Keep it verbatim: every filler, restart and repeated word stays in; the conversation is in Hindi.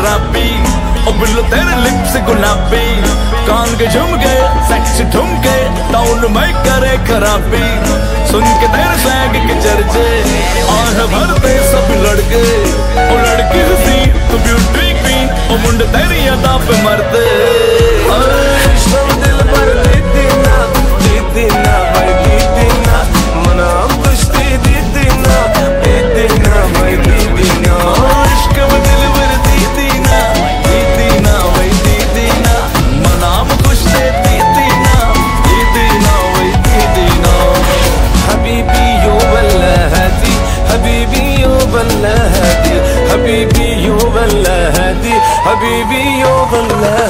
शराबी, ओ बिल्लो तेरे लिप्स गुलाबी, कान के झुमके सेक्स ठुमके टाउन में करे खराबी। सुन के तेरे सैग के चर्चे आह भरते सब लड़के, ओ लड़की हंसी तू ब्यूटी क्वीन, ओ मुंडे तेरी अदा पे मरते। दिलबर दीदी ना दीदी ना भाई दीदी ना, मना कुश्ती दीदी ना दीदी ना भाई दीदी ना, इश्क दिलबर दीदी ना दीदी ना भाई दीदी ना, मना कुश्ती दीदी ना दीदी ना भाई दीदी ना। हबीबी यो बल्ला हदी हबीबी यो बल्ला हदी हबीबी यो बल्ला हदी हबीबी यो बल्ला